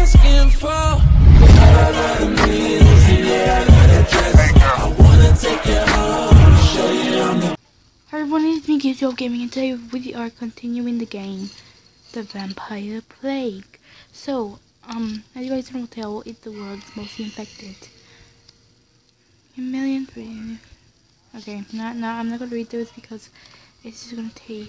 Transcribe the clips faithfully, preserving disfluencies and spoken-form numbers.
asking for. I wanna take you home, show you I'm the. Hi everyone, it's me, Gizzo Gaming, and today we are continuing the game, The Vampire Plague. So, um, as you guys can tell, it's the world's most infected. A million three. Okay, not now. I'm not gonna read this because it's just gonna take.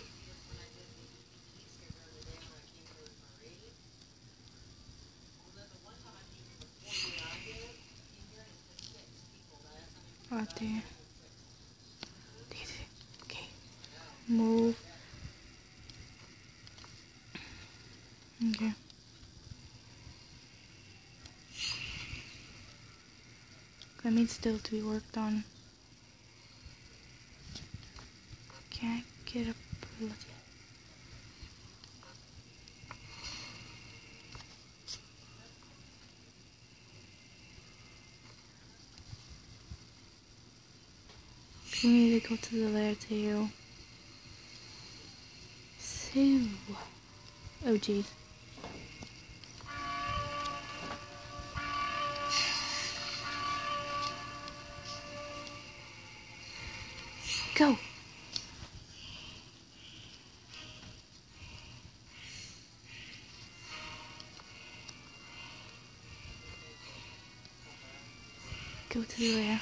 Right there. Okay. Move. Okay. That means still to be worked on. Can't get a bloody. We need to go to the lair too. So, oh jeez. Go. Go to the lair.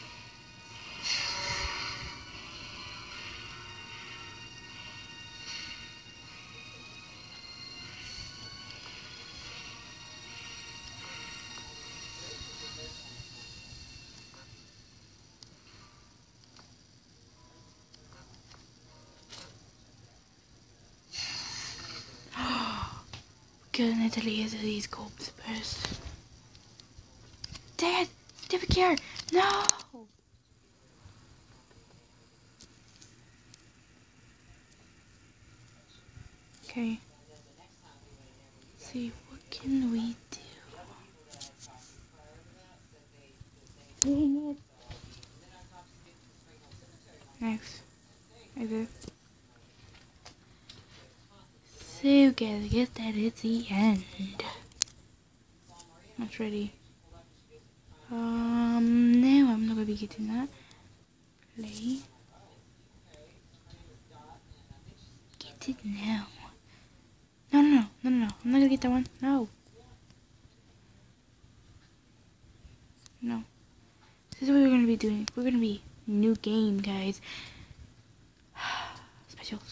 Gonna delete these corpses first. Dad! Stupid care! No! Okay. Let's see, what can we do? Dang it. Next. Okay. So guys, I guess that is the end. That's ready. Um, no, I'm not gonna be getting that. Play. Get it now. No, no, no, no, no, no. I'm not gonna get that one. No. No. This is what we're gonna be doing. We're gonna be new game, guys. Specials.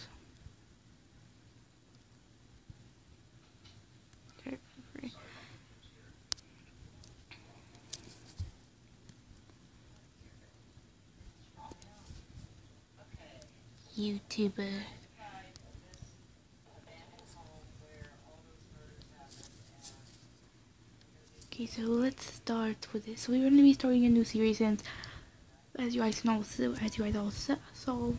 Okay, free. YouTuber. Okay, so let's start with this. So we're going to be starting a new series, and as you guys know, so as you guys all saw, so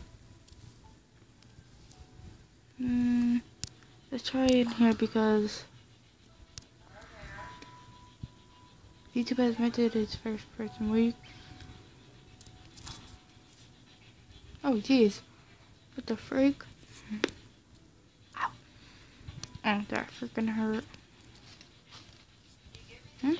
mm, let's try it here because YouTube has admitted its first person week. Oh jeez, what the freak? Ow! Oh, that freaking hurt. Hmm?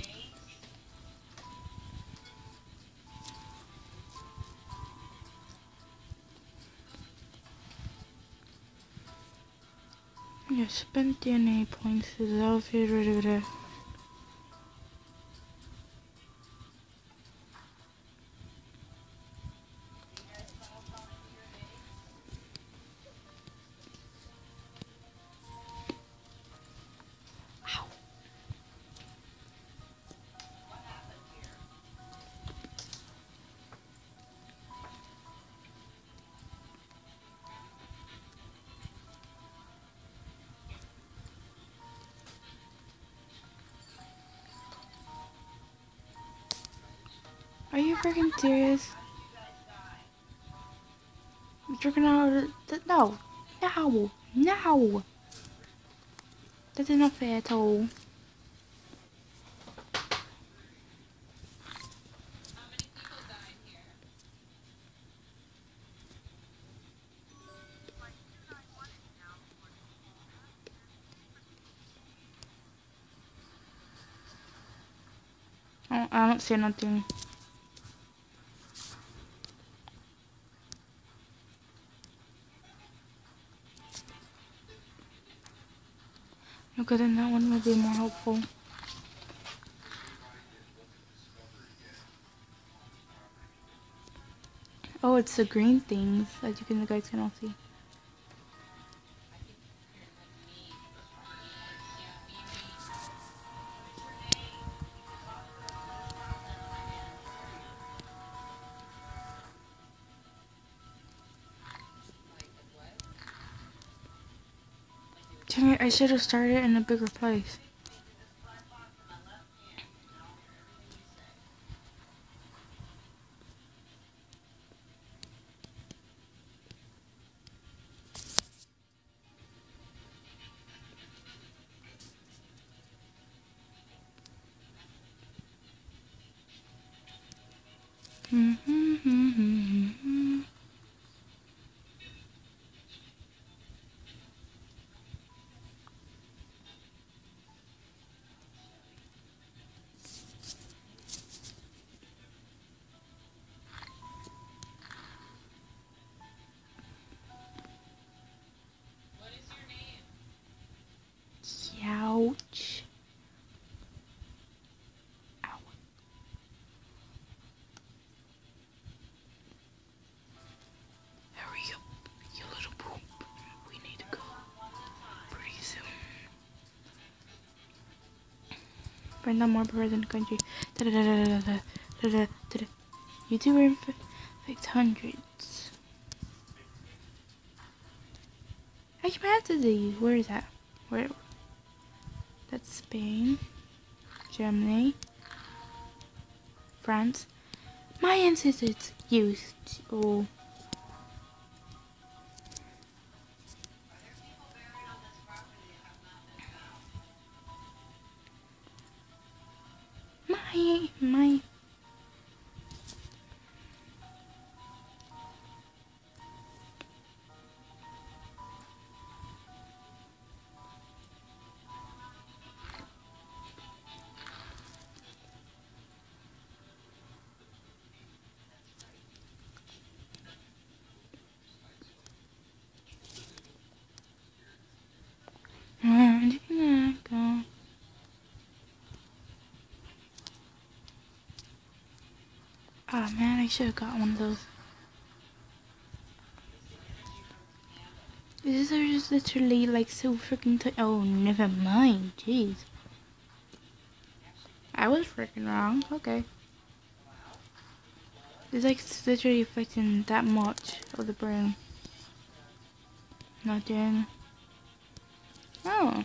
Yeah, spent D N A points is elevated rid of it. Are you freaking serious? I'm drinking out of the, no, no, no. That is not fair at all. I don't, I don't see nothing. Okay, then that one will be more helpful. Oh, it's the green things, as you can, the guys can all see. Dang it, I should have started in a bigger place. Ouch. Ow. Hurry up, you little poop. We need to go pretty soon. Find out more birds in the country. Da da da da da da da da da. YouTuber infect hundreds. I can have to these. Where is that? Where? That's Spain, Germany, France. My ancestors used to. My my. Oh man, I should have got one of those. These are just literally like so freaking tight. Oh, never mind. Jeez. I was freaking wrong. Okay. It's like literally affecting that much of the brain. Nothing. Oh.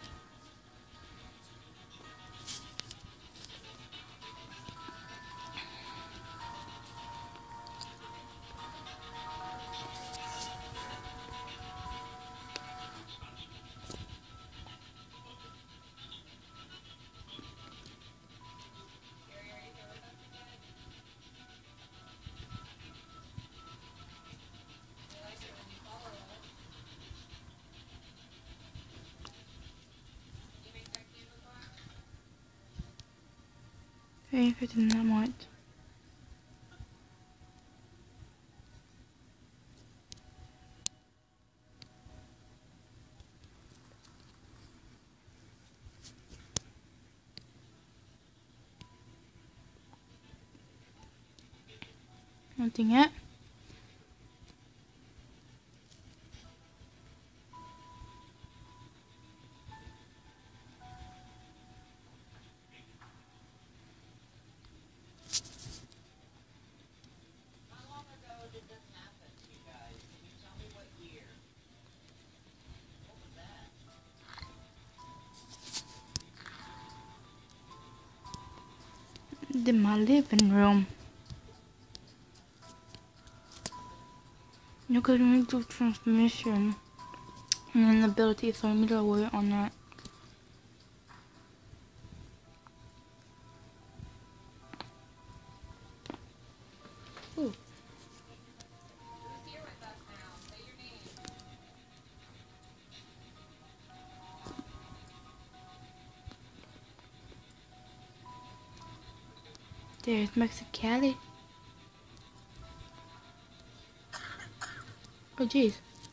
Ain't affecting that much. Nothing yet. In my living room. You could make the transmission and then the ability, so I'm gonna wait on that. Ooh. There's Mexicali. Oh jeez.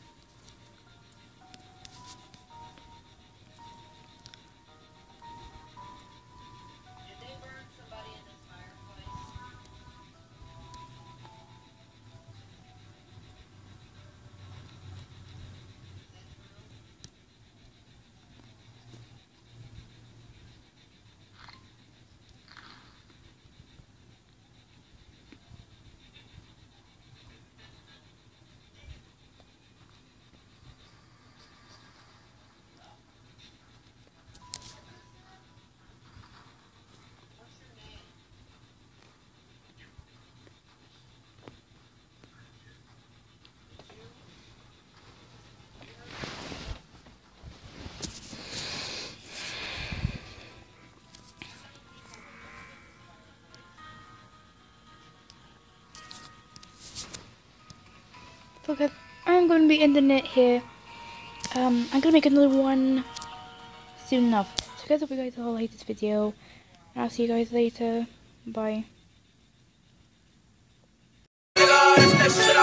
Okay, I'm going to be ending it here. Um, I'm going to make another one soon enough. So guys, hope you guys all like this video. And I'll see you guys later. Bye.